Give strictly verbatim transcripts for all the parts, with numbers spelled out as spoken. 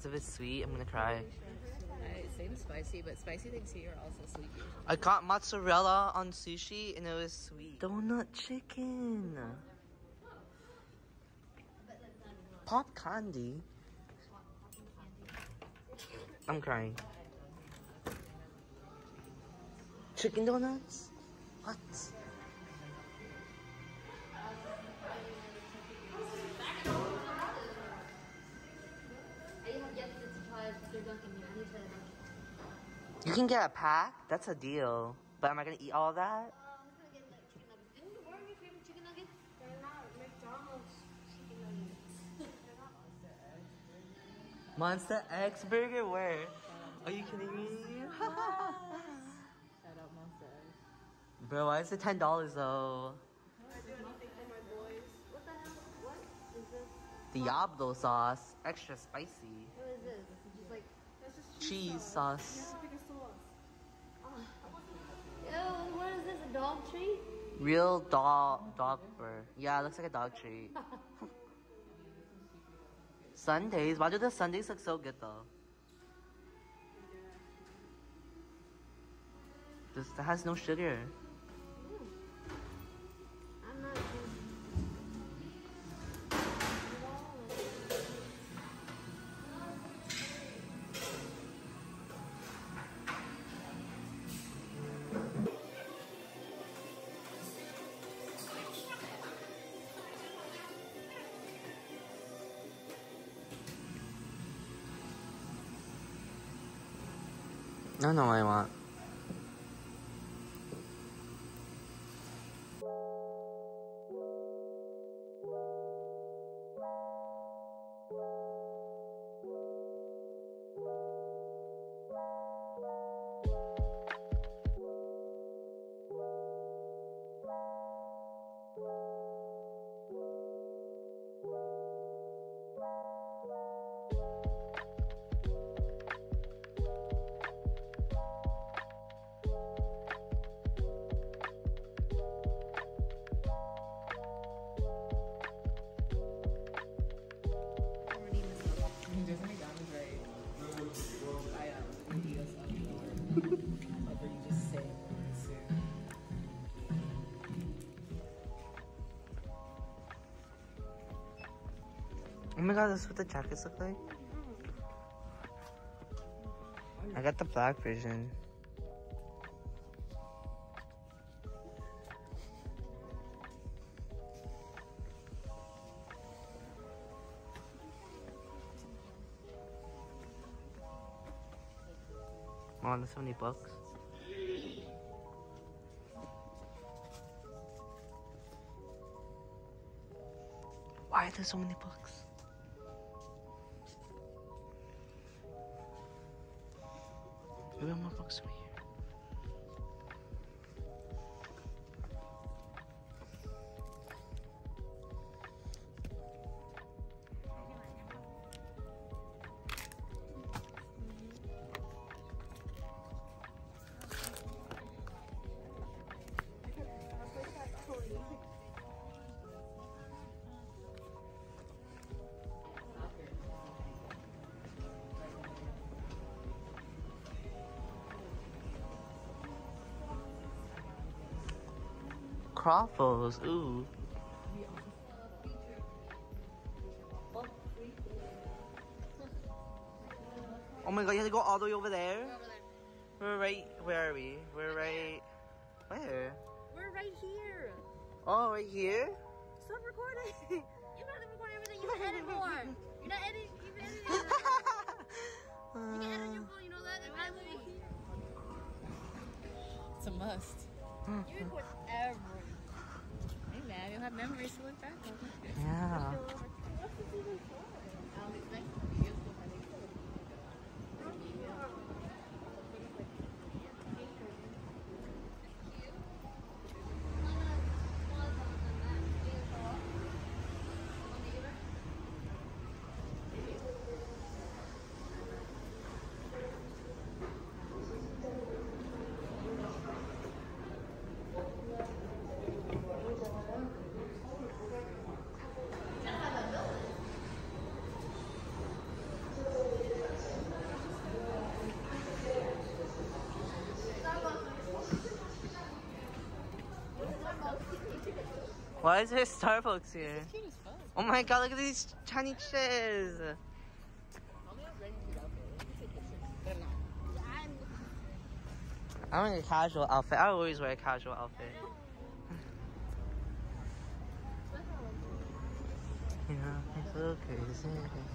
because if it's sweet, I'm gonna cry. I same spicy, but spicy things here are also sweet. I got mozzarella on sushi and it was sweet. Donut chicken. Pop candy. I'm crying. Chicken donuts? What? You can get a pack? That's a deal. But am I gonna eat all of that? Uh, I'm gonna get like chicken nuggets. Didn't what are your favorite chicken nuggets? They're not McDonald's chicken nuggets. They're not Monster X burger? Where? Are you kidding me? Shout out Monster X. Bro, why is it ten dollars though? I do anything for my boys. What the hell? What is this? Diablo sauce. Extra spicy. What is this? This is just like That's just Cheese sauce. sauce. Yeah, pick a sauce. ew, what is this? A dog treat? Real dog dog fur. Yeah, it looks like a dog treat. Sundays. Why do the Sundays look so good though? This that has no sugar. I'm not sure. I don't know what I want. There's any diamonds right? I am. Eat us up more. Whatever you just say. Oh my god, that's what the jackets look like? I got the black version. Mom, there's so many books. Why are there so many books? We have more books over here. Croffles, ooh. Oh my god, you have to go all the way over there? We're over there. We're right, where are we? We're right, where? We're right here. Oh, right here? Stop recording. You're not recording everything. You can edit more. You're not editing. You're editing. You can edit on your phone. You know that? I will be here. It's a must. You record everything. Hey man, you'll have memories to look back on. Yeah. What's this even for? Um, it's nice to be useful. Why is there Starbucks here? It's cute as fuck. Oh my god, look at these tiny chairs. I'm not ready for that outfit. You can take pictures. But not. I'm wearing a casual outfit. I always wear a casual outfit. You know, it's so crazy.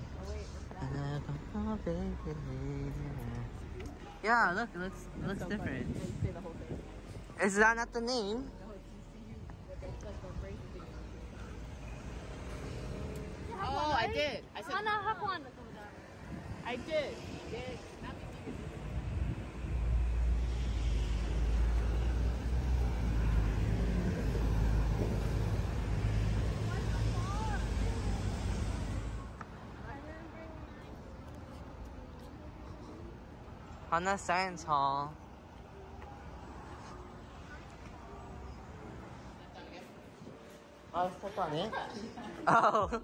Yeah, look, it looks, it looks so different. funny. You say the whole thing. Is that not the name? No, it's you see like the bracelet thing. Oh, I did. I said. Hana Hakwan. I did. Did. Hana Science Hall. Oh, step on it. Oh.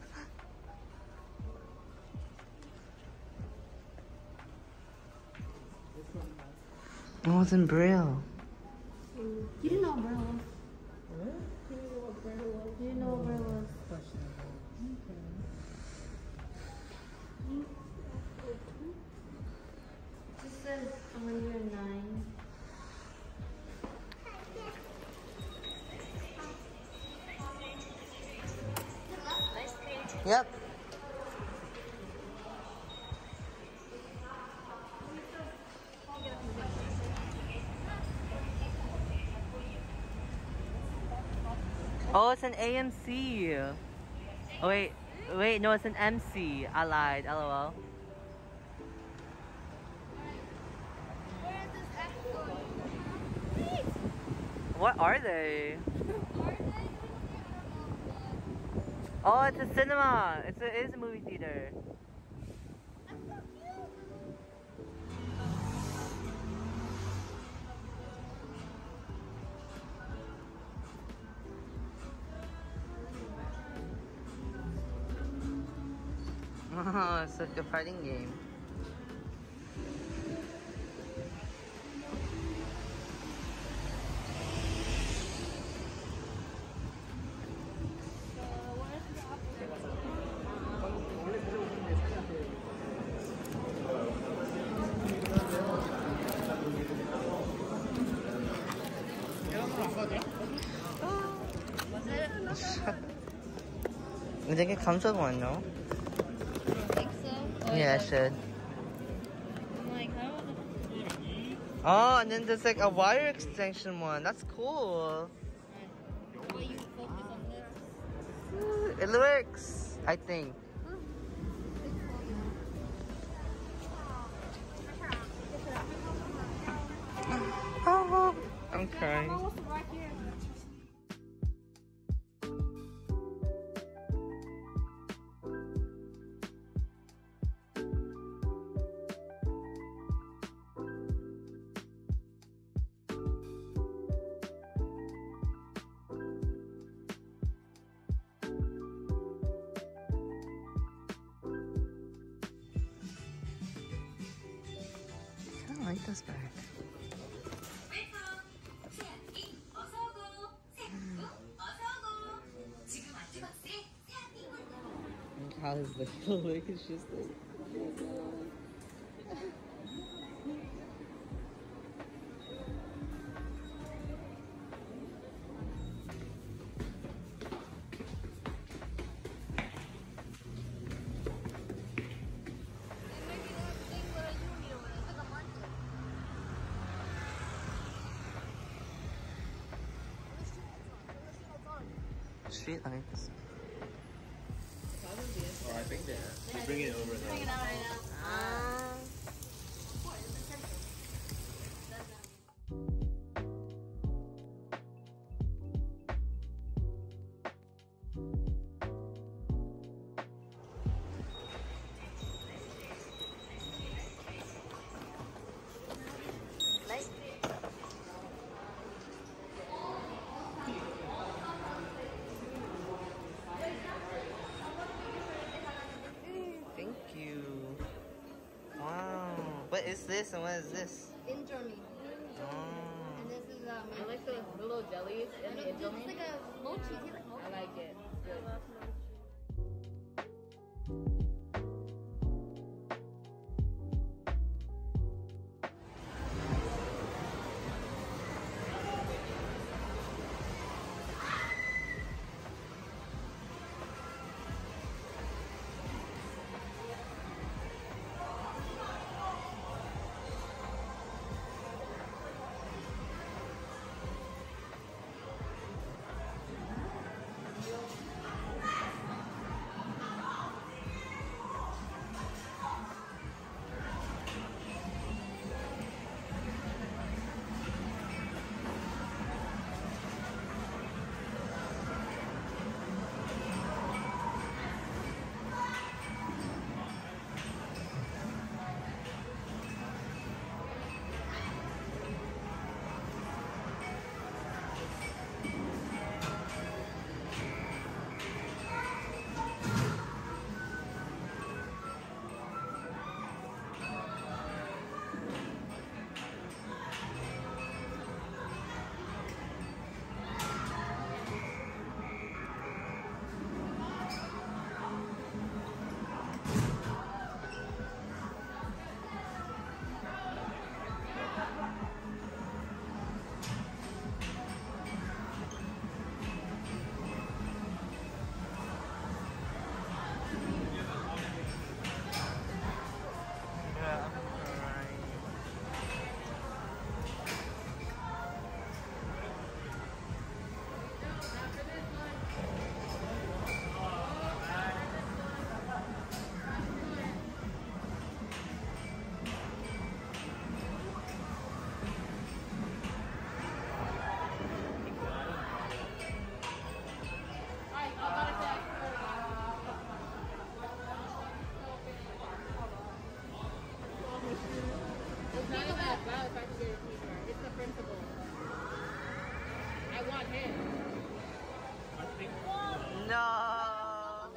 Oh, it's in Braille. You didn't know Braille was. What? You didn't know what Braille was? You didn't know what Braille was. Questionable. This says one hundred nine. Yep. Oh, it's an A M C. Oh, wait. Wait, no, it's an M C. I lied. LOL. Where is this actually? What are they? Are they? Oh, it's a cinema. It's a, it is a movie theater. That's so cute. Oh, it's like a fighting game. I think it comes with one, no? I think so. Yeah, it should. I'm like, how would it... Oh, and then there's like a wire extension one. That's cool. What, you focus on this? It works, I think. Oh, I'm crying. Right here. I don't like this bag. Look how his little leg is just like... Street lights. Oh, I think they're, they're bringing it over there. Bring it out right now. Ah. Thank you. Wow. What is this and what is this? Intro me. Oh. And this is um, I like the, the little jellies and the it's Indomie. like a mochi. It tastes like mochi. I like it. It's good. It's not about about if I can get a t-shirt. It's the principle. I want him. No.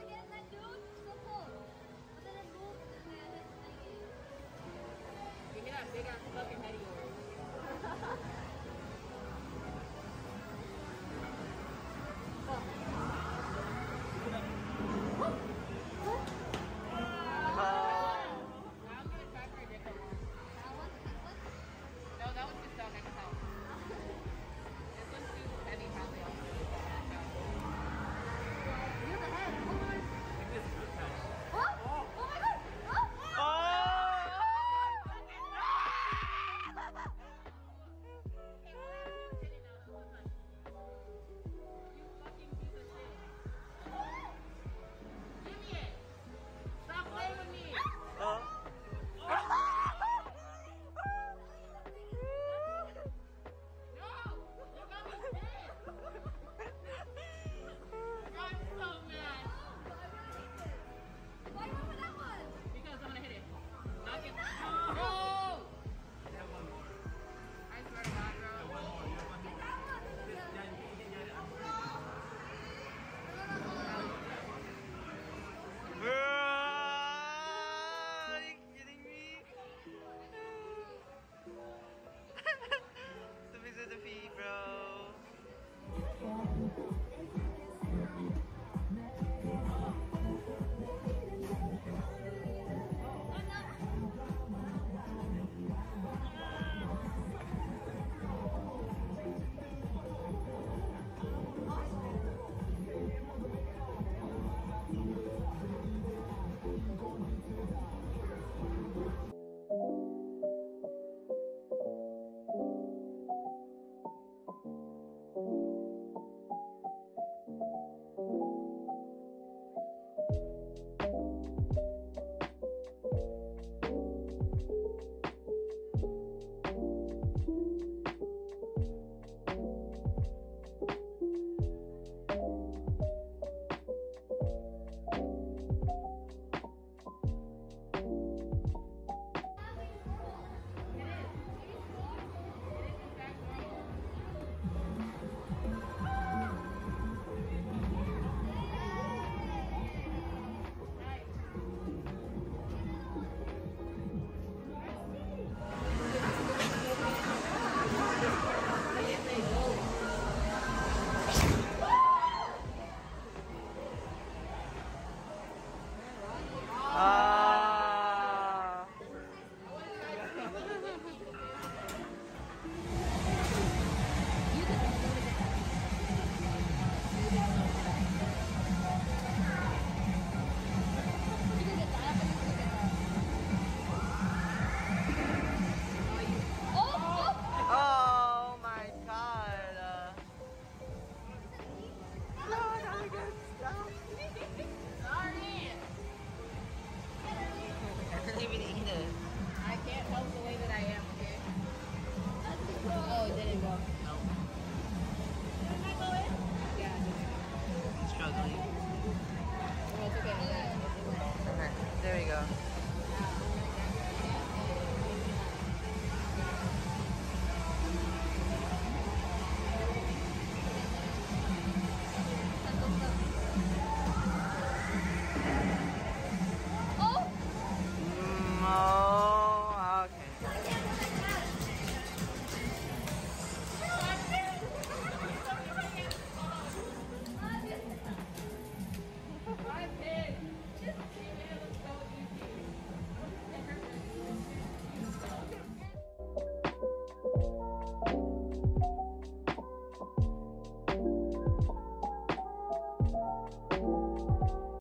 Give me that big ass fucking head of yours.